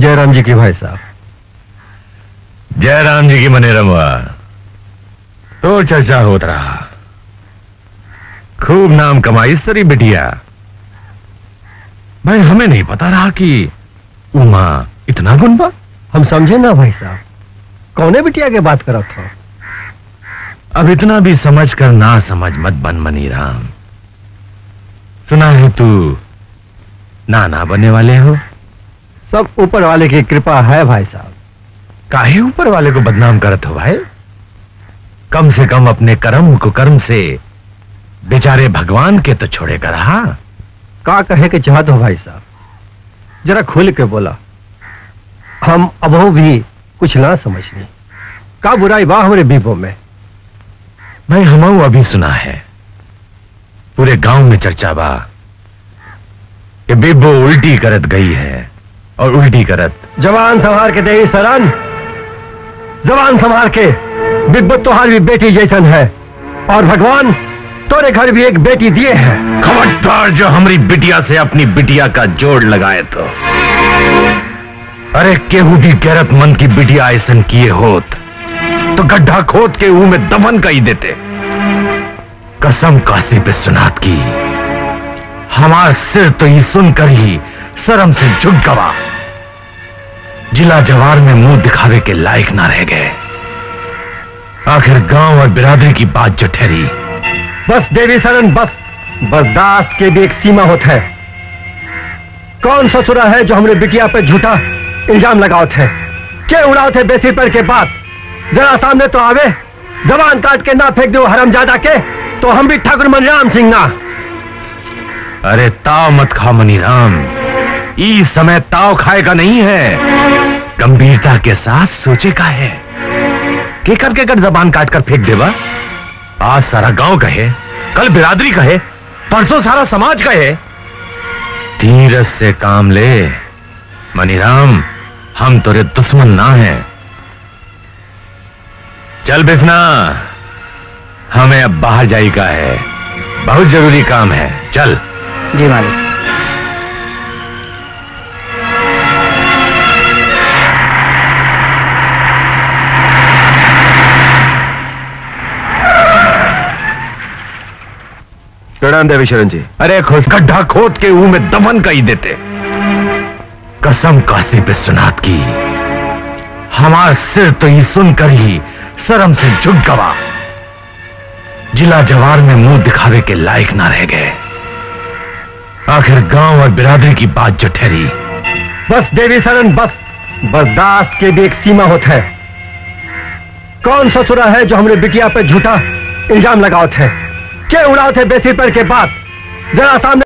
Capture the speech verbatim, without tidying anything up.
जयराम जी की भाई साहब। जयराम जी की मने रमवा तो चर्चा होत रहा, खूब नाम कमाई इस तरी बिटिया। भाई हमें नहीं पता रहा कि उमा इतना गुनबा। हम समझे ना भाई साहब, कौने बिटिया के बात करत हो? अब इतना भी समझ कर ना समझ मत बन मनी राम। सुना है तू नाना बनने वाले हो। सब ऊपर वाले की कृपा है भाई साहब। काहे ऊपर वाले को बदनाम करत हो भाई? कम से कम अपने कर्म कुकर्म से बेचारे भगवान के तो छोड़े कर रहा। का कहे के चाहत हो भाई साहब, जरा खुल के बोला। हम अबो भी कुछ ना समझनी। का बुराई बा हमारे बीबो में? भाई हमऊ अभी सुना है, पूरे गांव में चर्चा बा कि बीबो उल्टी करत गई है और उल्टी करत। जवान संभार के दे सरन, जवान संभार के। बिब्बो तोहार भी बेटी जैसन है और भगवान तोरे घर भी एक बेटी दिए है। खबरदार जो हमारी बिटिया से अपनी बिटिया का जोड़ लगाए तो। अरे केहू भी गैरतमंद की बिटिया ऐसन किए होत तो गड्ढा खोद के ऊ में दफन कर ही देते। कसम काशी विश्वनाथ की, हमार सिर तो ये सुनकर ही शर्म से झुक गवा। जिला जवार में मुंह दिखावे के लायक ना रह गए। आखिर गांव और बिरादरी की बात जो ठहरी। बस देवी सरन बस, बर्दाश्त के भी एक सीमा होता है। कौन ससुरा है जो हमरे बिटिया पे झूठा इल्जाम लगाओ थे? के उड़ाओ थे बेसी पर के बात? जरा सामने तो आवे, जबान काट के ना फेंक दो हरामजादा के, तो हम भी ठाकुर मनराम सिंह ना। अरे ताव मत खा मनी राम, इस समय ताव खाए का नहीं है। गंभीरता के साथ सोचे का है। के कर के कर जबान काट कर फेंक देवा। आज सारा गांव कहे, कल बिरादरी कहे, परसों सारा समाज कहे। धीरज से काम ले मनीराम, हम तोरे दुश्मन ना हैं। चल बिस्ना, हमें अब बाहर जाई का है, बहुत जरूरी काम है। चल। जी मालिक। प्रणाम देवी शरण जी। अरे खुश गड्ढा खोद के ऊ में दफन कर ही देते। कसम काशी विश्वनाथ की, हमार सिर तो ये सुनकर ही शर्म से झुक गवा। जिला जवार में मुंह दिखावे के लायक ना रह गए। आखिर गांव और बिरादरी की बात जो ठहरी। बस देवी सरन बस, बर्दाश्त के भी एक सीमा होता है। कौन ससुरा है जो हमरे बिटिया पे झूठा इल्जाम लगाओ थे? के उड़ाओ थे बेसी पर के बात? जरा सामने